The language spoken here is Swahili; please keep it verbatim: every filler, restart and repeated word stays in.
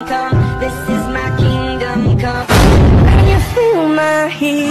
come. This is my kingdom come. Can you feel my heat?